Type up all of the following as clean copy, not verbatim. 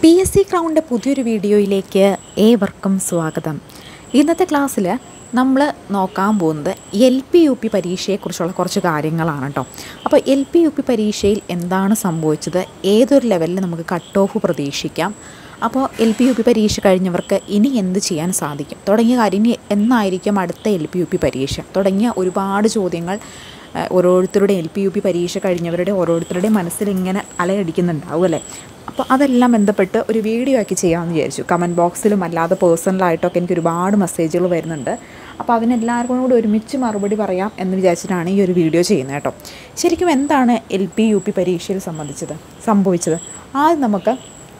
PSC ക്രൗണിൻ്റെ പുതിയൊരു വീഡിയോയിലേക്ക് ഏവർക്കും സ്വാഗതം. ഇന്നത്തെ ക്ലാസ്സിൽ നമ്മൾ നോക്കാൻ പോകുന്നത് LP-UP പരീക്ഷയെക്കുറിച്ചുള്ള കുറച്ച് കാര്യങ്ങളാണ് കേട്ടോ. അപ്പോൾ LP-UP പരീക്ഷയിൽ എന്താണ് സംഭവിച്ചത്, ഏതൊരു ലെവലിൽ നമുക്ക് കട്ട് ഓഫ് പ്രതീക്ഷിക്കാം, അപ്പോൾ LP-UP പരീക്ഷ കഴിഞ്ഞവർക്ക് ഇനി എന്ത് ചെയ്യാൻ സാധിക്കും തുടങ്ങിയ കാര്യം, ഇനി എന്നായിരിക്കും അടുത്ത LP-UP പരീക്ഷ തുടങ്ങിയ ഒരുപാട് ചോദ്യങ്ങൾ ഓരോരുത്തരുടെ LP-UP പരീക്ഷ കഴിഞ്ഞവരുടെ ഓരോരുത്തരുടെയും മനസ്സിൽ ഇങ്ങനെ അലയടിക്കുന്നുണ്ടാവും അല്ലേ. അപ്പോൾ അതെല്ലാം ബന്ധപ്പെട്ട് ഒരു വീഡിയോ ആക്കി ചെയ്യാമെന്ന് വിചാരിച്ചു. കമൻറ്റ് ബോക്സിലും അല്ലാതെ പേഴ്സണലായിട്ടൊക്കെ എനിക്ക് ഒരുപാട് മെസ്സേജുകൾ വരുന്നുണ്ട്. അപ്പോൾ അതിനെല്ലാവർക്കും കൂടി ഒരുമിച്ച് മറുപടി പറയാം എന്ന് വിചാരിച്ചിട്ടാണ് ഈ ഒരു വീഡിയോ ചെയ്യുന്നത് കേട്ടോ. ശരിക്കും എന്താണ് LP-UP പരീക്ഷയിൽ സംഭവിച്ചത്? ആദ്യം നമുക്ക്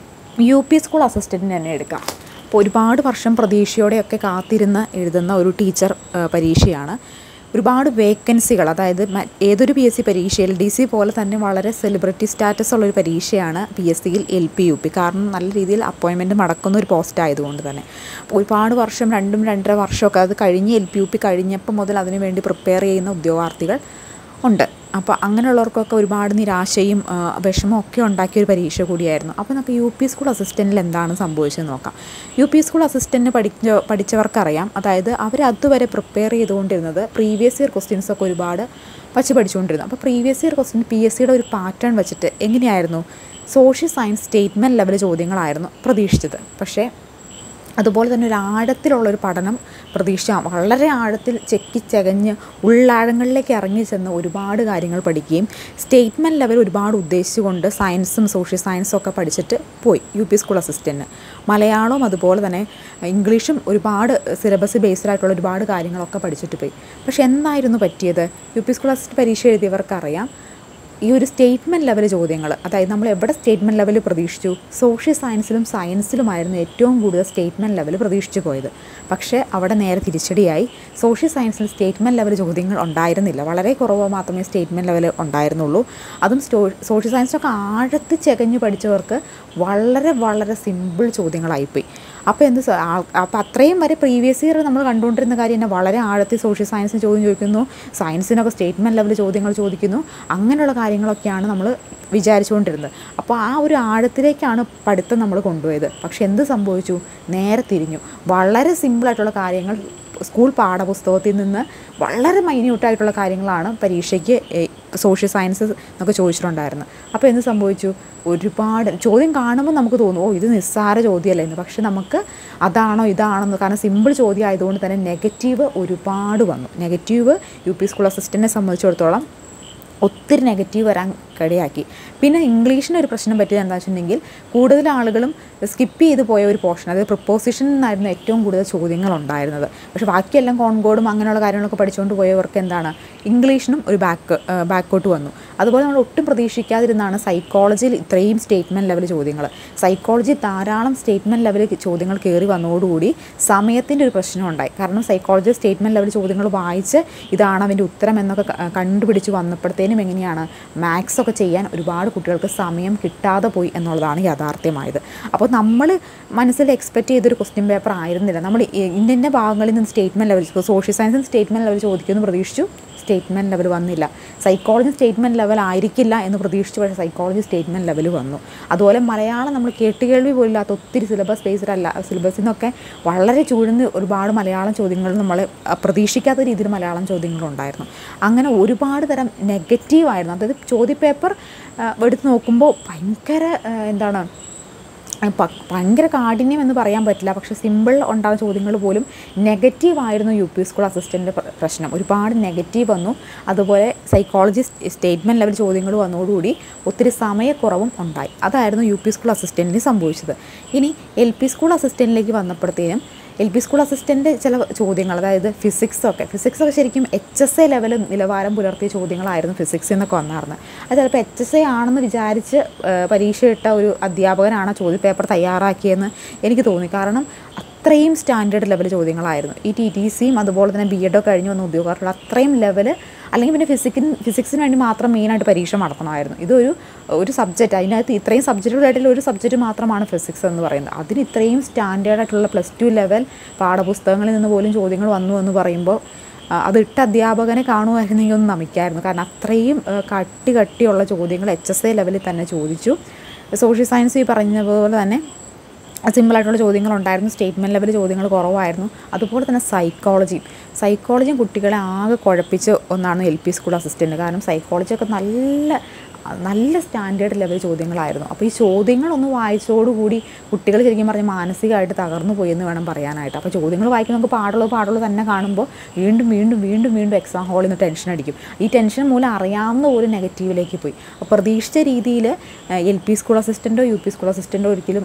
UP സ്കൂൾ അസിസ്റ്റൻറ്റിന് തന്നെ എടുക്കാം. അപ്പോൾ ഒരുപാട് വർഷം പ്രതീക്ഷയോടെയൊക്കെ കാത്തിരുന്ന് എഴുതുന്ന ഒരു ടീച്ചർ പരീക്ഷയാണ്. ഒരുപാട് വേക്കൻസികൾ, അതായത് ഏതൊരു PSC പരീക്ഷയിൽ DC പോലെ തന്നെ വളരെ സെലിബ്രിറ്റി സ്റ്റാറ്റസ് ഉള്ളൊരു പരീക്ഷയാണ് PSCയിൽ LP-UP. കാരണം നല്ല രീതിയിൽ അപ്പോയിൻമെൻറ്റ് നടക്കുന്ന ഒരു പോസ്റ്റ് ആയതുകൊണ്ട് തന്നെ ഒരുപാട് വർഷം 2-2.5 വർഷമൊക്കെ അത് കഴിഞ്ഞ് LP-UP കഴിഞ്ഞപ്പോൾ മുതൽ അതിനു വേണ്ടി പ്രിപ്പയർ ചെയ്യുന്ന ഉദ്യോഗാർത്ഥികൾ ഉണ്ട്. അപ്പോൾ അങ്ങനെയുള്ളവർക്കൊക്കെ ഒരുപാട് നിരാശയും വിഷമവും ഒക്കെ ഉണ്ടാക്കിയൊരു പരീക്ഷ കൂടിയായിരുന്നു. അപ്പോൾ നമുക്ക് UP സ്കൂൾ അസിസ്റ്റൻറ്റിൽ എന്താണ് സംഭവിച്ചതെന്ന് നോക്കാം. UP സ്കൂൾ അസിസ്റ്റൻറ്റ് പഠിച്ചവർക്കറിയാം, അതായത് അവർ അതുവരെ പ്രിപ്പയർ ചെയ്തുകൊണ്ടിരുന്നത് പ്രീവിയസ് ഇയർ ക്വസ്റ്റ്യൻസൊക്കെ ഒരുപാട് പഠിച്ചുകൊണ്ടിരുന്നു. അപ്പോൾ പ്രീവിയസ് ഇയർ ക്വസ്റ്റ്യൻ PSCയുടെ ഒരു പാറ്റേൺ വെച്ചിട്ട് എങ്ങനെയായിരുന്നു, സോഷ്യൽ സയൻസ് സ്റ്റേറ്റ്മെൻറ്റ് ലെവൽ ചോദ്യങ്ങളായിരുന്നു പ്രതീക്ഷിച്ചത്. പക്ഷേ അതുപോലെ തന്നെ ഒരു ആഴത്തിലുള്ളൊരു പഠനം വളരെ ആഴത്തിൽ ചെക്കിച്ചകഞ്ഞ് ഉള്ളാഴങ്ങളിലേക്ക് ഇറങ്ങി ചെന്ന് ഒരുപാട് കാര്യങ്ങൾ പഠിക്കുകയും സ്റ്റേറ്റ്മെൻറ്റ് ലെവൽ ഒരുപാട് ഉദ്ദേശിച്ചുകൊണ്ട് സയൻസും സോഷ്യൽ സയൻസും ഒക്കെ പഠിച്ചിട്ട് പോയി UP സ്കൂൾ അസിസ്റ്റൻറ്റ്. മലയാളവും അതുപോലെ തന്നെ ഇംഗ്ലീഷും ഒരുപാട് സിലബസ് ബേസ്ഡ് ആയിട്ടുള്ള ഒരുപാട് കാര്യങ്ങളൊക്കെ പഠിച്ചിട്ട് പോയി. പക്ഷേ എന്തായിരുന്നു പറ്റിയത്? UP സ്കൂൾ അസിസ്റ്റൻറ്റ് പരീക്ഷ എഴുതിയവർക്കറിയാം, ഈ ഒരു സ്റ്റേറ്റ്മെൻറ്റ് ലെവൽ ചോദ്യങ്ങൾ, അതായത് നമ്മൾ എവിടെ സ്റ്റേറ്റ്മെൻറ്റ് ലെവൽ പ്രതീക്ഷിച്ചു, സോഷ്യൽ സയൻസിലുമായിരുന്നു ഏറ്റവും കൂടുതൽ സ്റ്റേറ്റ്മെൻറ്റ് ലെവൽ പ്രതീക്ഷിച്ചു പോയത്. പക്ഷേ അവിടെ നേരെ തിരിച്ചടിയായി. സോഷ്യൽ സയൻസിൽ സ്റ്റേറ്റ്മെൻറ്റ് ലെവൽ ചോദ്യങ്ങൾ ഉണ്ടായിരുന്നില്ല, വളരെ കുറവ് മാത്രമേ സ്റ്റേറ്റ്മെൻറ്റ് ലെവൽ ഉണ്ടായിരുന്നുള്ളൂ. അതും സോഷ്യൽ സയൻസൊക്കെ ആഴത്തിൽ ചകഞ്ഞ് പഠിച്ചവർക്ക് വളരെ സിമ്പിൾ ചോദ്യങ്ങളായിപ്പോയി. അപ്പോൾ അത്രയും വരെ പ്രീവിയസ് ഇയർ നമ്മൾ കണ്ടുകൊണ്ടിരുന്ന കാര്യം തന്നെ വളരെ ആഴത്തിൽ സോഷ്യൽ സയൻസിന് ചോദ്യം ചോദിക്കുന്നു, സയൻസിനൊക്കെ സ്റ്റേറ്റ്മെൻറ്റ് ലെവൽ ചോദ്യങ്ങൾ ചോദിക്കുന്നു, അങ്ങനെയുള്ള കാര്യങ്ങളൊക്കെയാണ് നമ്മൾ വിചാരിച്ചുകൊണ്ടിരുന്നത്. അപ്പോൾ ആ ഒരു ആഴത്തിലേക്കാണ് പഠിത്തം നമ്മൾ കൊണ്ടുപോയത്. പക്ഷെ എന്ത് സംഭവിച്ചു? നേരെ തിരിഞ്ഞു. വളരെ സിമ്പിളായിട്ടുള്ള കാര്യങ്ങൾ സ്കൂൾ പാഠപുസ്തകത്തിൽ നിന്ന് വളരെ മൈന്യൂട്ടായിട്ടുള്ള കാര്യങ്ങളാണ് പരീക്ഷയ്ക്ക് സോഷ്യൽ സയൻസ് എന്നൊക്കെ ചോദിച്ചിട്ടുണ്ടായിരുന്നത്. അപ്പോൾ എന്ത് സംഭവിച്ചു? ഒരുപാട് ചോദ്യം കാണുമ്പോൾ നമുക്ക് തോന്നും, ഇത് നിസ്സാര ചോദ്യമല്ലേ എന്ന്. പക്ഷെ നമുക്ക് അതാണോ ഇതാണെന്ന്, കാരണം സിമ്പിൾ ചോദ്യം ആയതുകൊണ്ട് തന്നെ നെഗറ്റീവ് ഒരുപാട് വന്നു. നെഗറ്റീവ് UP സ്കൂൾ അസിസ്റ്റൻറ്റിനെ സംബന്ധിച്ചിടത്തോളം ഒത്തിരി നെഗറ്റീവ് വരാൻ ഇടയാക്കി. പിന്നെ ഇംഗ്ലീഷിനൊരു പ്രശ്നം പറ്റിയത് എന്താ വെച്ചിട്ടുണ്ടെങ്കിൽ, കൂടുതൽ ആളുകളും സ്കിപ്പ് ചെയ്ത് പോയ ഒരു പോർഷൻ, അതായത് പ്രിപ്പോസിഷൻ നിന്നായിരുന്നു ഏറ്റവും കൂടുതൽ ചോദ്യങ്ങൾ ഉണ്ടായിരുന്നത്. പക്ഷേ ബാക്കിയെല്ലാം കോൺകോഡും അങ്ങനെയുള്ള കാര്യങ്ങളൊക്കെ പഠിച്ചുകൊണ്ട് പോയവർക്ക് എന്താണ്, ഇംഗ്ലീഷിനും ഒരു ബാക്കോട്ട് വന്നു. അതുപോലെ നമ്മൾ ഒട്ടും പ്രതീക്ഷിക്കാതിരുന്നാണ് സൈക്കോളജിയിൽ ഇത്രയും സ്റ്റേറ്റ്മെൻറ്റ് ലെവൽ ചോദ്യങ്ങൾ. സൈക്കോളജി ധാരാളം സ്റ്റേറ്റ്മെൻറ്റ് ലെവൽ ചോദ്യങ്ങൾ കയറി വന്നതോടുകൂടി സമയത്തിൻ്റെ ഒരു പ്രശ്നം ഉണ്ടായി. കാരണം സൈക്കോളജി സ്റ്റേറ്റ്മെൻറ്റ് ലെവൽ ചോദ്യങ്ങൾ വായിച്ച് ഇതാണ് അതിൻ്റെ ഉത്തരം എന്നൊക്കെ കണ്ടുപിടിച്ച് വന്നപ്പോഴത്തേനും എങ്ങനെയാണ് മാത്സൊക്കെ ചെയ്യാൻ ഒരുപാട് കുട്ടികൾക്ക് സമയം കിട്ടാതെ പോയി എന്നുള്ളതാണ് യാഥാർത്ഥ്യമായത്. അപ്പോൾ നമ്മൾ മനസ്സിൽ എക്സ്പെക്റ്റ് ചെയ്തൊരു ക്വസ്റ്റ്യൻ പേപ്പർ ആയിരുന്നില്ല. നമ്മൾ ഇന്ന ഭാഗങ്ങളിൽ നിന്ന് സ്റ്റേറ്റ്മെൻറ്റ് ലെവൽ, സോഷ്യൽ സയൻസിന് സ്റ്റേറ്റ്മെൻറ്റ് ലെവൽ ചോദിക്കുമെന്ന് പ്രതീക്ഷിച്ചു, സ്റ്റേറ്റ്മെൻറ്റ് ലെവൽ വന്നില്ല. സൈക്കോളജി സ്റ്റേറ്റ്മെൻറ്റ് ലെവൽ ആയിരിക്കില്ല എന്ന് പ്രതീക്ഷിച്ചു, പക്ഷേ സൈക്കോളജി സ്റ്റേറ്റ്മെൻറ്റ് ലെവൽ വന്നു. അതുപോലെ മലയാളം നമ്മൾ കേട്ടുകേൾവി പോലില്ലാത്ത ഒത്തിരി സിലബസ് ബേസ്ഡ് അല്ല, സിലബസിൽ നിന്നൊക്കെ വളരെ ചൂഴ്ന്ന് ഒരുപാട് മലയാളം ചോദ്യങ്ങൾ നമ്മൾ പ്രതീക്ഷിക്കാത്ത രീതിയിൽ മലയാളം ചോദ്യങ്ങളുണ്ടായിരുന്നു. അങ്ങനെ ഒരുപാട് തരം നെഗറ്റീവായിരുന്നു. അതായത് ചോദ്യപേപ്പർ എടുത്ത് നോക്കുമ്പോൾ ഭയങ്കര കാഠിന്യം എന്ന് പറയാൻ പറ്റില്ല. പക്ഷേ സിമ്പിൾ ഉണ്ടാകുന്ന ചോദ്യങ്ങൾ പോലും നെഗറ്റീവായിരുന്നു UP സ്കൂൾ അസിസ്റ്റൻറ്റിൻ്റെ പ്രശ്നം. ഒരുപാട് നെഗറ്റീവ് വന്നു. അതുപോലെ സൈക്കോളജി സ്റ്റേറ്റ്മെൻറ്റ് ലെവൽ ചോദ്യങ്ങൾ വന്നതോടുകൂടി ഒത്തിരി സമയക്കുറവും ഉണ്ടായി. അതായിരുന്നു UP സ്കൂൾ അസിസ്റ്റൻറ്റിന് സംഭവിച്ചത്. ഇനി LP സ്കൂൾ അസിസ്റ്റൻറ്റിലേക്ക് വന്നപ്പോഴത്തേനും LP സ്കൂൾ അസിസ്റ്റൻ്റ് ചില ചോദ്യങ്ങൾ, അതായത് ഫിസിക്സൊക്കെ ശരിക്കും HSA ലെവൽ നിലവാരം പുലർത്തിയ ചോദ്യങ്ങളായിരുന്നു ഫിസിക്സ് എന്നൊക്കെ വന്നായിരുന്നു. അത് ചിലപ്പോൾ HSA ആണെന്ന് വിചാരിച്ച് പരീക്ഷ ഇട്ട ഒരു അധ്യാപകനാണ് ചോദ്യപേപ്പർ തയ്യാറാക്കിയെന്ന് എനിക്ക് തോന്നി. കാരണം അത്രയും സ്റ്റാൻഡേർഡ് ലെവൽ ചോദ്യങ്ങളായിരുന്നു. ഈ TTCയും അതുപോലെ തന്നെ B.Ed കഴിഞ്ഞ് വന്ന ഉദ്യോഗാർത്ഥികൾ അത്രയും ലെവൽ, അല്ലെങ്കിൽ പിന്നെ ഫിസിക്സിന് വേണ്ടി മാത്രം മെയിനായിട്ട് പരീക്ഷ നടത്തണമായിരുന്നു. ഒരു സബ്ജക്റ്റ്, അതിനകത്ത് ഇത്രയും സബ്ജക്റ്റുകളായിട്ടുള്ള ഒരു സബ്ജക്റ്റ് മാത്രമാണ് ഫിസിക്സ് എന്ന് പറയുന്നത്. അതിന് ഇത്രയും സ്റ്റാൻഡേർഡായിട്ടുള്ള +2 ലെവൽ പാഠപുസ്തകങ്ങളിൽ നിന്ന് പോലും ചോദ്യങ്ങൾ വന്നു എന്ന് പറയുമ്പോൾ അത് ഇട്ട അധ്യാപകനെ കാണുമായിരുന്നെങ്കിൽ ഒന്ന് നമിക്കായിരുന്നു. കാരണം അത്രയും കട്ടിയുള്ള ചോദ്യങ്ങൾ HSA ലെവലിൽ തന്നെ ചോദിച്ചു. സോഷ്യൽ സയൻസ് ഈ പറഞ്ഞ പോലെ തന്നെ സിമ്പിളായിട്ടുള്ള ചോദ്യങ്ങളുണ്ടായിരുന്നു, സ്റ്റേറ്റ്മെൻറ്റ് ലെവൽ ചോദ്യങ്ങൾ കുറവായിരുന്നു. അതുപോലെ തന്നെ സൈക്കോളജിയും കുട്ടികളെ ആകെ കുഴപ്പിച്ച ഒന്നാണ് LP സ്കൂൾ അസിസ്റ്റൻറ്റ്. കാരണം സൈക്കോളജിയൊക്കെ നല്ല സ്റ്റാൻഡേർഡ് ലെവൽ ചോദ്യങ്ങളായിരുന്നു. അപ്പോൾ ഈ ചോദ്യങ്ങളൊന്ന് വായിച്ചോടുകൂടി കുട്ടികൾ ശരിക്കും പറഞ്ഞാൽ മാനസികമായിട്ട് തകർന്നു പോയി എന്ന് വേണം പറയാനായിട്ട്. അപ്പോൾ ചോദ്യങ്ങൾ വായിക്കുമ്പോൾ നമുക്ക് പാടുള്ളൂ തന്നെ കാണുമ്പോൾ വീണ്ടും എക്സാം ഹാളിൽ നിന്ന് ടെൻഷൻ അടിക്കും. ഈ ടെൻഷൻ മൂലം അറിയാവുന്ന ഒരു നെഗറ്റീവിലേക്ക് പോയി. അപ്പോൾ പ്രതീക്ഷിച്ച രീതിയിൽ LP സ്കൂൾ അസിസ്റ്റൻറ്റോ UP സ്കൂൾ അസിസ്റ്റൻറ്റോ ഒരിക്കലും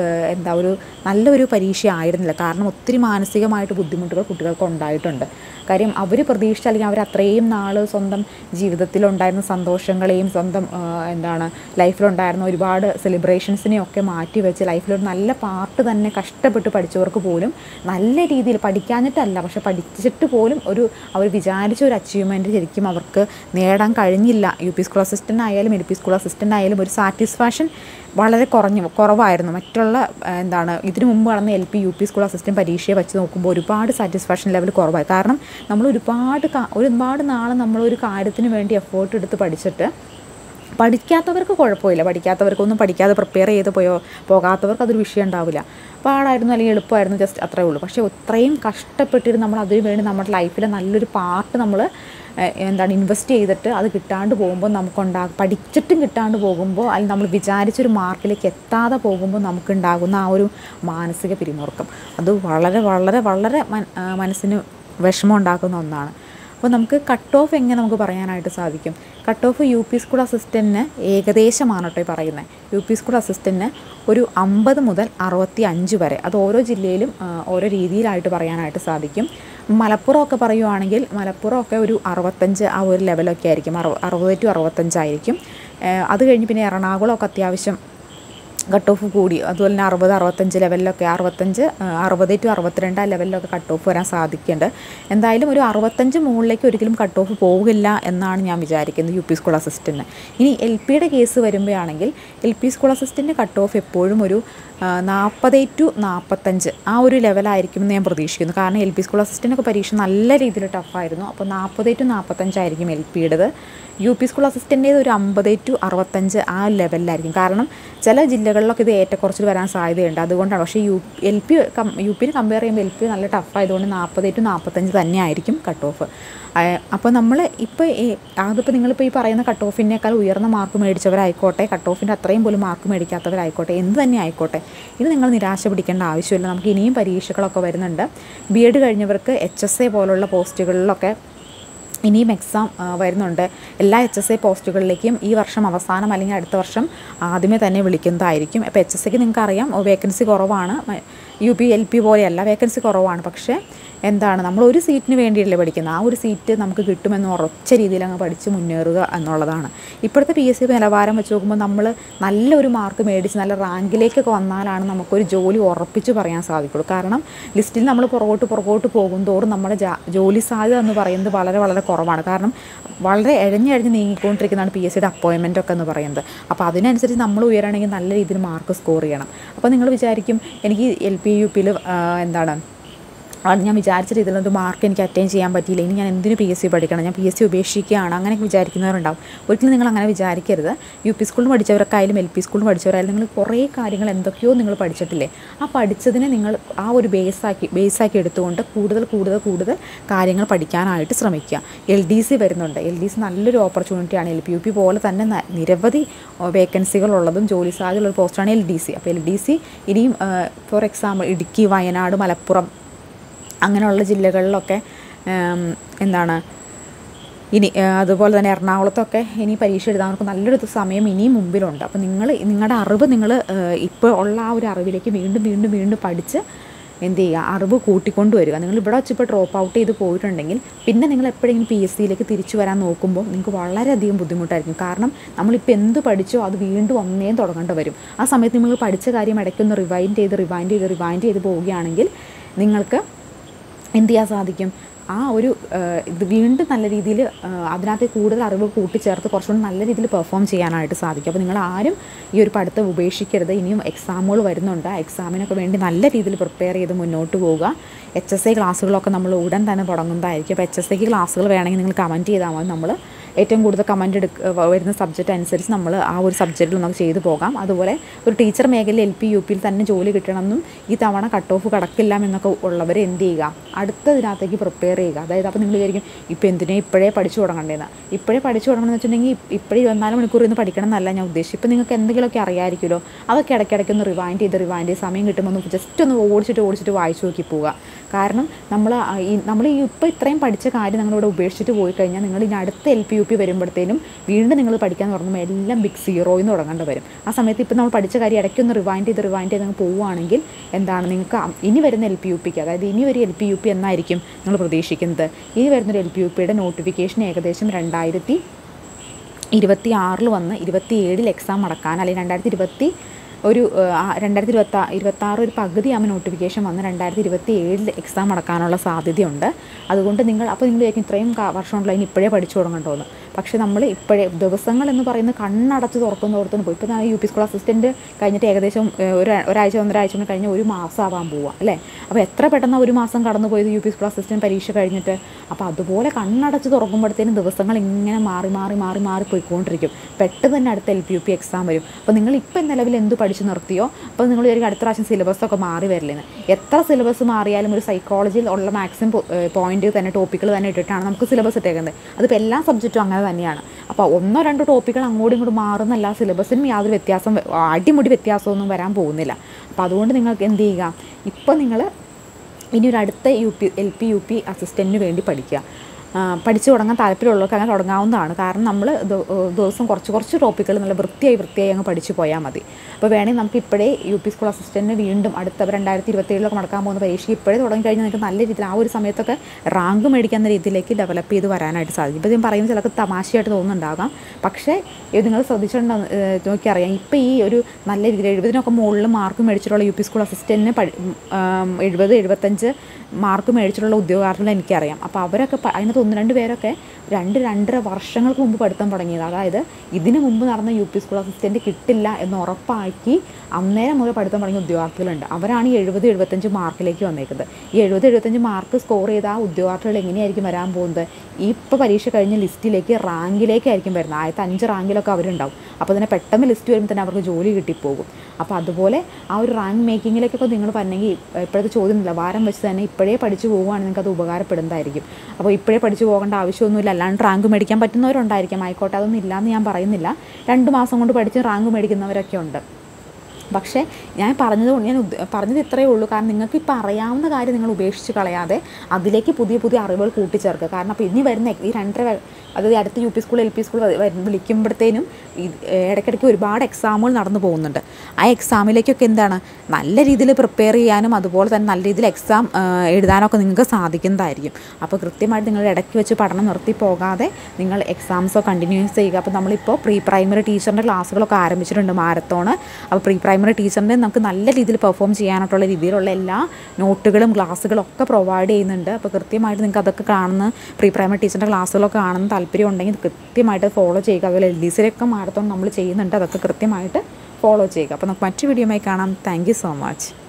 ഒരു നല്ലൊരു പരീക്ഷ ആയിരുന്നില്ല. കാരണം ഒത്തിരി മാനസികമായിട്ട് ബുദ്ധിമുട്ടുകൾ കുട്ടികൾക്ക് ഉണ്ടായിട്ടുണ്ട്. കാര്യം അവർ പ്രതീക്ഷിച്ച, അല്ലെങ്കിൽ അവർ അത്രയും നാൾ സ്വന്തം ജീവിതത്തിലുണ്ടായിരുന്ന സന്തോഷങ്ങളെയും സ്വന്തം ലൈഫിലുണ്ടായിരുന്ന ഒരുപാട് സെലിബ്രേഷൻസിനെയൊക്കെ മാറ്റി വെച്ച് ലൈഫിലൊരു നല്ല പാർട്ട് തന്നെ കഷ്ടപ്പെട്ട് പഠിച്ചവർക്ക് പോലും നല്ല രീതിയിൽ പഠിക്കാഞ്ഞിട്ടല്ല, പക്ഷെ പഠിച്ചിട്ട് പോലും അവർ വിചാരിച്ച ഒരു അച്ചീവ്മെൻറ്റ് ശരിക്കും അവർക്ക് നേടാൻ കഴിഞ്ഞില്ല. UP സ്കൂൾ അസിസ്റ്റൻ്റ് ആയാലും LP സ്കൂൾ അസിസ്റ്റൻ്റ് ആയാലും ഒരു സാറ്റിസ്ഫാക്ഷൻ വളരെ കുറവായിരുന്നു. മറ്റുള്ള ഇതിനു മുമ്പ് നടന്ന LP UP സ്കൂൾ അസിസ്റ്റൻറ്റ് പരീക്ഷയെ വെച്ച് നോക്കുമ്പോൾ ഒരുപാട് സാറ്റിസ്ഫാക്ഷൻ ലെവൽ കുറവായി. കാരണം നമ്മൾ ഒരുപാട് നാൾ നമ്മളൊരു കാര്യത്തിന് വേണ്ടി എഫേർട്ട് എടുത്ത് പഠിച്ചിട്ട് പഠിക്കാത്തവർക്ക് കുഴപ്പമില്ല, പഠിക്കാത്തവർക്കൊന്നും പഠിക്കാതെ പ്രിപ്പയർ ചെയ്ത് പോകാത്തവർക്ക് അതൊരു വിഷയം ഉണ്ടാവില്ല. പാടായിരുന്നു അല്ലെങ്കിൽ എളുപ്പമായിരുന്നു, ജസ്റ്റ് അത്രേ ഉള്ളൂ. പക്ഷേ ഇത്രയും കഷ്ടപ്പെട്ടിട്ട് നമ്മൾ അതിന് വേണ്ടി നമ്മുടെ ലൈഫിലെ നല്ലൊരു പാർട്ട് നമ്മൾ ഇൻവെസ്റ്റ് ചെയ്തിട്ട് അത് കിട്ടാണ്ട് പോകുമ്പോൾ പഠിച്ചിട്ടും കിട്ടാണ്ട് പോകുമ്പോൾ, അല്ലെങ്കിൽ നമ്മൾ വിചാരിച്ചൊരു മാർക്കിലേക്ക് എത്താതെ പോകുമ്പോൾ നമുക്കുണ്ടാകുന്ന ആ ഒരു മാനസിക പിരിമുറുക്കം അത് വളരെ വളരെ വളരെ മനസ്സിന് വിഷമം ഉണ്ടാക്കുന്ന ഒന്നാണ്. അപ്പോൾ നമുക്ക് കട്ട് ഓഫ് എങ്ങനെ നമുക്ക് പറയാനായിട്ട് സാധിക്കും? കട്ട് ഓഫ് UP സ്കൂൾ അസിസ്റ്റൻറ്റിന് ഏകദേശമാണ് കേട്ടോ പറയുന്നത്. UP സ്കൂൾ അസിസ്റ്റൻറ്റിന് ഒരു 50 മുതൽ 65 വരെ, അത് ഓരോ ജില്ലയിലും ഓരോ രീതിയിലായിട്ട് പറയാനായിട്ട് സാധിക്കും. മലപ്പുറമൊക്കെ പറയുവാണെങ്കിൽ മലപ്പുറമൊക്കെ ഒരു 65 ആ ഒരു ലെവലൊക്കെ ആയിരിക്കും, 60 to 65 ആയിരിക്കും. അത് കഴിഞ്ഞ് പിന്നെ എറണാകുളമൊക്കെ അത്യാവശ്യം കട്ട് ഓഫ് കൂടി, അതുപോലെ തന്നെ 60-65 ലെവലിലൊക്കെ 60 to 62 ആ ലെവലിലൊക്കെ കട്ട് ഓഫ് വരാൻ സാധിക്കുന്നുണ്ട്. എന്തായാലും ഒരു 65 മുകളിലേക്ക് ഒരിക്കലും കട്ട് ഓഫ് പോകില്ല എന്നാണ് ഞാൻ വിചാരിക്കുന്നത് UP സ്കൂൾ അസിസ്റ്റൻറ്റിന്. ഇനി LPയുടെ കേസ് വരുമ്പോഴാണെങ്കിൽ LP school assistant cut off എപ്പോഴും ഒരു 40 to 45 ആ ഒരു ലെവലായിരിക്കുമെന്ന് ഞാൻ പ്രതീക്ഷിക്കുന്നു. കാരണം LP സ്കൂൾ അസിസ്റ്റൻ്റൊക്കെ പരീക്ഷ നല്ല രീതിയിൽ ടഫായിരുന്നു. അപ്പോൾ 40 to 45 ആയിരിക്കും LPയുടേത്. UP സ്കൂൾ അസിസ്റ്റൻ്റേത് ഒരു 50 to 65 ആ ലെവലിലായിരിക്കും. കാരണം ചില ജില്ലകളിലൊക്കെ ഇത് ഏറ്റക്കുറച്ചിൽ വരാൻ സാധ്യതയുണ്ട്, അതുകൊണ്ടാണ്. പക്ഷേ UPനെ കമ്പയർ ചെയ്യുമ്പോൾ LP നല്ല ടഫായതുകൊണ്ട് 40 to 45 തന്നെ ആയിരിക്കും കട്ട് ഓഫ്. അപ്പോൾ അതിപ്പോൾ നിങ്ങളിപ്പോൾ ഈ പറയുന്ന കട്ട് ഓഫിനേക്കാൾ ഉയർന്ന മാർക്ക് മേടിച്ചവരായിക്കോട്ടെ, കട്ട് ഓഫിൻ്റെ അത്രയും പോലും മാർക്ക് മേടിക്കാത്തവരായിക്കോട്ടെ, എന്ത് തന്നെ ആയിക്കോട്ടെ, ഇത് നിങ്ങൾ നിരാശ പിടിക്കേണ്ട ആവശ്യമില്ല. നമുക്ക് ഇനിയും പരീക്ഷകളൊക്കെ വരുന്നുണ്ട്. BEd കഴിഞ്ഞവർക്ക് HSA പോലുള്ള പോസ്റ്റുകളിലൊക്കെ ഇനിയും എക്സാം വരുന്നുണ്ട്. എല്ലാ HSA പോസ്റ്റുകളിലേക്കും ഈ വർഷം അവസാനം അല്ലെങ്കിൽ അടുത്ത വർഷം ആദ്യമേ തന്നെ വിളിക്കുന്നതായിരിക്കും. അപ്പോൾ HSAക്ക് നിങ്ങൾക്കറിയാം വേക്കൻസി കുറവാണ്, UP LP പോലെയല്ല, വേക്കൻസി കുറവാണ്. പക്ഷേ നമ്മൾ ഒരു സീറ്റിന് വേണ്ടിയല്ലേ പഠിക്കുന്നത്, ആ ഒരു സീറ്റ് നമുക്ക് കിട്ടുമെന്ന് ഉറച്ച രീതിയിൽ അങ്ങ് പഠിച്ച് മുന്നേറുക എന്നുള്ളതാണ്. ഇപ്പോഴത്തെ PSC നിലവാരം വെച്ച് നോക്കുമ്പോൾ നമ്മൾ നല്ലൊരു മാർക്ക് മേടിച്ച് നല്ല റാങ്കിലേക്കൊക്കെ വന്നാലാണ് നമുക്കൊരു ജോലി ഉറപ്പിച്ച് പറയാൻ സാധിക്കുള്ളൂ. കാരണം ലിസ്റ്റിൽ നമ്മൾ പുറകോട്ട് പോകും തോറും നമ്മുടെ ജോലി സാധ്യത എന്ന് പറയുന്നത് വളരെ വളരെ കുറവാണ്. കാരണം വളരെ ഇഴഞ്ഞ് നീങ്ങിക്കൊണ്ടിരിക്കുന്നതാണ് PSCയുടെ അപ്പോയിൻമെൻ്റ് ഒക്കെ എന്ന് പറയുന്നത്. അപ്പോൾ അതിനനുസരിച്ച് നമ്മൾ ഉയരണമെങ്കിൽ നല്ല രീതിയിൽ മാർക്ക് സ്കോർ ചെയ്യണം. അപ്പോൾ നിങ്ങൾ വിചാരിക്കും എനിക്ക് LP UPയിൽ ഞാൻ വിചാരിച്ച രീതിയിലൊരു മാർക്ക് എനിക്ക് അറ്റൈൻ ചെയ്യാൻ പറ്റിയില്ല, ഇനി ഞാൻ എന്തിനു PSC പഠിക്കണം, ഞാൻ PSC ഉപേക്ഷിക്കുകയാണ്, അങ്ങനെയൊക്കെ വിചാരിക്കുന്നവരുണ്ടാവും. ഒരിക്കലും നിങ്ങൾ അങ്ങനെ വിചാരിക്കരുത്. UP സ്കൂളിൽ പഠിച്ചവർക്കായാലും LP സ്കൂളിൽ പഠിച്ചവരായാലും നിങ്ങൾ കുറേ കാര്യങ്ങൾ എന്തൊക്കെയോ നിങ്ങൾ പഠിച്ചിട്ടില്ലേ, ആ പഠിച്ചതിനെ നിങ്ങൾ ആ ഒരു ബേസാക്കി എടുത്തുകൊണ്ട് കൂടുതൽ കാര്യങ്ങൾ പഠിക്കാനായിട്ട് ശ്രമിക്കുക. LDC വരുന്നുണ്ട്. LDC നല്ലൊരു ഓപ്പർച്യൂണിറ്റിയാണ്. LP UP പോലെ തന്നെ നിരവധി വേക്കൻസികളുള്ളതും ജോലി സാധ്യതയുള്ള പോസ്റ്റാണ് LDC. അപ്പോൾ LDC ഇനിയും ഫോർ എക്സാമ്പിൾ ഇടുക്കി, വയനാട്, മലപ്പുറം അങ്ങനെയുള്ള ജില്ലകളിലൊക്കെ ഇനി അതുപോലെ തന്നെ എറണാകുളത്തൊക്കെ ഇനി പരീക്ഷ എഴുതാൻ നല്ലൊരു സമയം ഇനിയും മുമ്പിലുണ്ട്. അപ്പോൾ നിങ്ങളുടെ അറിവ് ഇപ്പോൾ ഉള്ള ആ ഒരു അറിവിലേക്ക് വീണ്ടും പഠിച്ച് എന്ത് ചെയ്യുക, അറിവ് കൂട്ടിക്കൊണ്ടുവരിക. നിങ്ങൾ ഇവിടെ വെച്ചിപ്പോൾ ഡ്രോപ്പ് ഔട്ട് ചെയ്ത് പോയിട്ടുണ്ടെങ്കിൽ പിന്നെ നിങ്ങൾ എപ്പോഴെങ്കിലും PSCയിലേക്ക് തിരിച്ചു വരാൻ നോക്കുമ്പോൾ നിങ്ങൾക്ക് വളരെയധികം ബുദ്ധിമുട്ടായിരിക്കും. കാരണം നമ്മളിപ്പോൾ എന്ത് പഠിച്ചോ അത് വീണ്ടും ഒന്നേം തുടങ്ങേണ്ടി വരും. ആ സമയത്ത് നിങ്ങൾ പഠിച്ച കാര്യം ഇടയ്ക്കൊന്ന് റിവൈൻഡ് ചെയ്ത് പോവുകയാണെങ്കിൽ നിങ്ങൾക്ക് എന്ത് ചെയ്യാൻ സാധിക്കും, ആ ഒരു ഇത് വീണ്ടും നല്ല രീതിയിൽ അതിനകത്ത് കൂടുതൽ അറിവ് കൂട്ടിച്ചേർത്ത് കുറച്ചുകൂടി നല്ല രീതിയിൽ പെർഫോം ചെയ്യാനായിട്ട് സാധിക്കും. അപ്പോൾ നിങ്ങൾ ആരും ഈ ഒരു പഠിത്തം ഉപേക്ഷിക്കരുത്. ഇനിയും എക്സാമുകൾ വരുന്നുണ്ട്. ആ എക്സാമിനൊക്കെ വേണ്ടി നല്ല രീതിയിൽ പ്രിപ്പയർ ചെയ്ത് മുന്നോട്ട് പോവുക. HSA ക്ലാസ്സുകളൊക്കെ നമ്മൾ ഉടൻ തന്നെ തുടങ്ങുന്നതായിരിക്കും. അപ്പോൾ HSAക്ക് ക്ലാസ്സുകൾ വേണമെങ്കിൽ നിങ്ങൾ കമൻറ്റ് ചെയ്താൽ മതി. നമ്മൾ ഏറ്റവും കൂടുതൽ കമൻറ്റ് വരുന്ന സബ്ജക്റ്റ് അനുസരിച്ച് നമ്മൾ ആ ഒരു സബ്ജക്റ്റിൽ നമുക്ക് ചെയ്തു പോകാം. അതുപോലെ ഒരു ടീച്ചർ മേഖലയിൽ LP UPയിൽ തന്നെ ജോലി കിട്ടണമെന്നും ഈ തവണ കട്ട് ഓഫ് കടക്കില്ല എന്നൊക്കെ ഉള്ളവർ എന്ത് ചെയ്യുക, അടുത്തതിനകത്തേക്ക് പ്രിപ്പയർ ചെയ്യുക. അതായത് അപ്പോൾ നിങ്ങൾ വിചാരിക്കും ഇപ്പോൾ എന്തിനാ ഇപ്പോഴേ പഠിച്ചു തുടങ്ങേണ്ടതെന്ന്. ഇപ്പോഴേ പഠിച്ചു തുടങ്ങണമെന്ന് വെച്ചിട്ടുണ്ടെങ്കിൽ ഇപ്പോഴേ 24 മണിക്കൂർ ഇന്ന് പഠിക്കണം എന്നല്ല ഞാൻ ഉദ്ദേശിച്ചത്. ഇപ്പോൾ നിങ്ങൾക്ക് എന്തെങ്കിലുമൊക്കെ അറിയാമായിരിക്കുമല്ലോ, അതൊക്കെ ഇടയ്ക്കിടയ്ക്ക് ഒന്ന് റിവൈൻഡ് ചെയ്ത് സമയം കിട്ടുമ്പോൾ ഒന്ന് ജസ്റ്റ് ഒന്ന് ഓടിച്ചിട്ട് വായിച്ചു നോക്കി പോവുക. കാരണം നമ്മൾ ഈ ഇപ്പോൾ ഇത്രയും പഠിച്ച കാര്യം നിങ്ങളിവിടെ ഉപേക്ഷിച്ചിട്ട് പോയി കഴിഞ്ഞാൽ നിങ്ങൾ ഇനി അടുത്ത LP UP വരുമ്പോഴത്തേനും വീണ്ടും നിങ്ങൾ പഠിക്കാൻ തുടങ്ങുമ്പോൾ എല്ലാം ബിഗ് സീറോയിൽ നിന്ന് തുടങ്ങേണ്ടി വരും. ആ സമയത്ത് ഇപ്പോൾ നമ്മൾ പഠിച്ച കാര്യം ഇടയ്ക്കൊന്ന് റിവൈൻഡ് ചെയ്ത് നിങ്ങൾ പോവുകയാണെങ്കിൽ എന്താണ് നിങ്ങൾക്ക് ഇനി വരുന്ന LP UPക്ക്, അതായത് ഇനി ഒരു LP UP എന്നായിരിക്കും നിങ്ങൾ പ്രതീക്ഷിക്കുന്നത്. ഇനി വരുന്നൊരു LP UPയുടെ നോട്ടിഫിക്കേഷൻ ഏകദേശം 2026 വന്ന് 27 എക്സാം അടക്കാൻ, അല്ലെങ്കിൽ 2026 ഒരു പകുതിയാകുമ്പോൾ നോട്ടിഫിക്കേഷൻ വന്ന് 2027 എക്സാം അടക്കാനുള്ള സാധ്യതയുണ്ട്. അതുകൊണ്ട് നിങ്ങൾ വിചാരിക്കും ഇത്രയും വർഷമുണ്ടല്ലോ ഇനി ഇപ്പോഴേ പഠിച്ചു തുടങ്ങണ്ടോന്ന്. പക്ഷേ നമ്മൾ ഇപ്പോഴേ ദിവസങ്ങൾ എന്ന് പറയുന്നത് കണ്ണടച്ച് തുറക്കുന്നോടത്തുനിന്ന് പോയി. ഇപ്പോൾ ഞാൻ UP സ്കൂൾ അസിസ്റ്റൻറ്റ് കഴിഞ്ഞിട്ട് ഏകദേശം ഒരാഴ്ച കൊണ്ട് കഴിഞ്ഞ് ഒരു മാസം ആവാൻ പോവുക അല്ലേ. അപ്പോൾ എത്ര പെട്ടെന്ന് ഒരു മാസം കടന്നു പോയത് UP സ്കൂൾ അസിസ്റ്റൻറ്റ് പരീക്ഷ കഴിഞ്ഞിട്ട്. അപ്പോൾ അതുപോലെ കണ്ണടച്ച് തുറക്കുമ്പോഴത്തേനും ദിവസങ്ങൾ ഇങ്ങനെ മാറി പോയിക്കൊണ്ടിരിക്കും. പെട്ടെന്ന് തന്നെ അടുത്ത LP UP എക്സാം വരും. അപ്പോൾ നിങ്ങൾ ഇപ്പം നിലവിൽ എന്ത് പഠിച്ച് നിർത്തിയോ അപ്പോൾ നിങ്ങൾ വിചാരിക്കും അടുത്ത പ്രാവശ്യം സിലബസൊക്കെ മാറി വരില്ലെന്ന്. എത്ര സിലബസ് മാറിയാലും ഒരു സൈക്കോളജിയിൽ ഉള്ള മാക്സിമം പോയിന്റ് തന്നെ ടോപ്പിക്കുകൾ തന്നെ ഇട്ടിട്ടാണ് നമുക്ക് സിലബസ് ഇട്ടേക്കുന്നത്. അതിപ്പോൾ എല്ലാ സബ്ജക്റ്റും അങ്ങനെ തന്നെയാണ്. അപ്പോൾ 1-2 ടോപ്പിക്കുകൾ അങ്ങോട്ടും ഇങ്ങോട്ടും മാറുന്ന എല്ലാ സിലബസിനും യാതൊരു അടിമുടി വ്യത്യാസമൊന്നും വരാൻ പോകുന്നില്ല. അപ്പോൾ അതുകൊണ്ട് നിങ്ങൾക്ക് എന്ത് ചെയ്യുക, ഇപ്പോൾ നിങ്ങൾ ഇനി ഒരു അടുത്ത LP UP അസിസ്റ്റൻറ്റിന് വേണ്ടി പഠിച്ചു തുടങ്ങാൻ താല്പര്യമുള്ളവർക്ക് അങ്ങനെ തുടങ്ങാവുന്നതാണ്. കാരണം നമ്മൾ ദിവസം കുറച്ച് ടോപ്പിക്കുകൾ നല്ല വൃത്തിയായി അങ്ങ് പഠിച്ചു പോയാൽ മതി. അപ്പോൾ വേണമെങ്കിൽ നമുക്ക് ഇപ്പോഴേ UP സ്കൂൾ അസിസ്റ്റൻറ്റിന് വീണ്ടും അടുത്ത 2027 നടക്കാൻ പോകുന്ന പരീക്ഷ ഇപ്പോഴേ തുടങ്ങിക്കഴിഞ്ഞാൽ നിങ്ങൾക്ക് നല്ല രീതിയിൽ ആ ഒരു സമയത്തൊക്കെ റാങ്ക് മേടിക്കുന്ന രീതിയിലേക്ക് ഡെവലപ്പ് ചെയ്ത് വരാനായിട്ട് സാധിക്കും. ഇപ്പോൾ ഞാൻ പറയുന്നത് ചിലർക്ക് തമാശയായിട്ട് തോന്നുന്നുണ്ടാകാം, പക്ഷേ ഇത് നിങ്ങൾ ശ്രദ്ധിച്ചിട്ടുണ്ടോ നോക്കിയറിയാം. ഇപ്പോൾ ഈ ഒരു നല്ല രീതിയിൽ 70 മുകളിൽ മാർക്ക് മേടിച്ചിട്ടുള്ള UP സ്കൂൾ അസിസ്റ്റൻറ്റിന് 70-75 മാർക്ക് മേടിച്ചിട്ടുള്ള ഉദ്യോഗാർത്ഥികളെ എനിക്കറിയാം. അപ്പോൾ അവരൊക്കെ അതിനകത്ത് 1-2 പേരൊക്കെ 2-2.5 വർഷങ്ങൾക്ക് മുമ്പ് പഠിത്തം തുടങ്ങിയത്. അതായത് ഇതിന് മുമ്പ് നടന്ന UP സ്കൂൾ അസിസ്റ്റൻറ്റ് കിട്ടില്ല എന്ന് ഉറപ്പാക്കി അന്നേരം മുതൽ പഠിത്തം തുടങ്ങിയ ഉദ്യോഗാർത്ഥികളുണ്ട്. അവരാണ് ഈ 70-75 മാർക്കിലേക്ക് വന്നേക്കുന്നത്. ഈ 70-75 മാർക്ക് സ്കോർ ചെയ്ത ആ ഉദ്യോഗാർത്ഥികൾ എങ്ങനെയായിരിക്കും വരാൻ പോകുന്നത്? ഇപ്പോൾ പരീക്ഷ കഴിഞ്ഞ ലിസ്റ്റിലേക്ക് റാങ്കിലേക്കായിരിക്കും വരുന്നത്. ആദ്യത്തെ 5 റാങ്കിലൊക്കെ അവരുണ്ടാവും. അപ്പോൾ തന്നെ പെട്ടെന്ന് ലിസ്റ്റ് വരുമ്പോൾ തന്നെ അവർക്ക് ജോലി കിട്ടിപ്പോകും. അപ്പോൾ അതുപോലെ ആ ഒരു റാങ്ക് മേക്കിങ്ങിലേക്കൊക്കെ നിങ്ങൾ പറഞ്ഞെങ്കിൽ ഇപ്പോഴത്തെ ചോദ്യം നിലവാരം വെച്ച് തന്നെ ഇപ്പോഴേ പഠിച്ചു പോകുകയാണെങ്കിൽ നിങ്ങൾക്ക് അത് ഉപകാരപ്പെടുന്നതായിരിക്കും. അപ്പോൾ ഇപ്പോഴേ പഠിച്ചു പോകേണ്ട ആവശ്യമൊന്നുമില്ല. അല്ലാണ്ട് റാങ്ക് മേടിക്കാൻ പറ്റുന്നവരുണ്ടായിരിക്കും, ആയിക്കോട്ടെ, അതൊന്നും ഇല്ലയെന്ന് ഞാൻ പറയുന്നില്ല. 2 മാസം കൊണ്ട് പഠിച്ച് റാങ്ക് മേടിക്കുന്നവരൊക്കെ ഉണ്ട്. പക്ഷേ ഞാൻ പറഞ്ഞത് ഇത്രയേ ഉള്ളൂ. കാരണം നിങ്ങൾക്ക് ഇപ്പോൾ അറിയാവുന്ന കാര്യം നിങ്ങൾ ഉപേക്ഷിച്ച് കളയാതെ അതിലേക്ക് പുതിയ അറിവുകൾ കൂട്ടിച്ചേർക്കുക. കാരണം അപ്പോൾ ഇനി വരുന്ന ഈ 2.5 അതായത് അടുത്ത UP സ്കൂൾ LP സ്കൂൾ വിളിക്കുമ്പോഴത്തേനും ഇടയ്ക്കിടയ്ക്ക് ഒരുപാട് എക്സാമുകൾ നടന്നു പോകുന്നുണ്ട്. ആ എക്സാമിലേക്കൊക്കെ എന്താണ് നല്ല രീതിയിൽ പ്രിപ്പയർ ചെയ്യാനും അതുപോലെ തന്നെ നല്ല രീതിയിൽ എക്സാം എഴുതാനൊക്കെ നിങ്ങൾക്ക് സാധിക്കുന്നതായിരിക്കും. അപ്പോൾ കൃത്യമായിട്ട് നിങ്ങൾ ഇടയ്ക്ക് വെച്ച് പഠനം നിർത്തി പോകാതെ നിങ്ങൾ എക്സാംസോ കണ്ടിന്യൂസ് ചെയ്യുക. അപ്പോൾ നമ്മളിപ്പോൾ പ്രീ പ്രൈമറി ടീച്ചറിൻ്റെ ക്ലാസ്സുകളൊക്കെ ആരംഭിച്ചിട്ടുണ്ട്, മാരത്തോണ്. അപ്പോൾ പ്രീ പ്രൈമറി ടീച്ചറിൻ്റെ നമുക്ക് നല്ല രീതിയിൽ പെർഫോം ചെയ്യാനായിട്ടുള്ള രീതിയിലുള്ള എല്ലാ നോട്ടുകളും ക്ലാസ്സുകളും ഒക്കെ പ്രൊവൈഡ് ചെയ്യുന്നുണ്ട്. അപ്പോൾ കൃത്യമായിട്ട് നിങ്ങൾക്ക് അതൊക്കെ കാണുന്ന പ്രീ പ്രൈമറി ടീച്ചറിൻ്റെ ക്ലാസ്സുകളൊക്കെ കാണുന്ന താല്പര്യം ഉണ്ടെങ്കിൽ കൃത്യമായിട്ട് ഫോളോ ചെയ്യുക. അതുപോലെ LDCയിലൊക്കെ മാരത്തോൺ നമ്മൾ ചെയ്യുന്നുണ്ട്, അതൊക്കെ കൃത്യമായിട്ട് ഫോളോ ചെയ്യുക. അപ്പോൾ നമുക്ക് മറ്റു വീഡിയോയുമായി കാണാം. Thank you so much.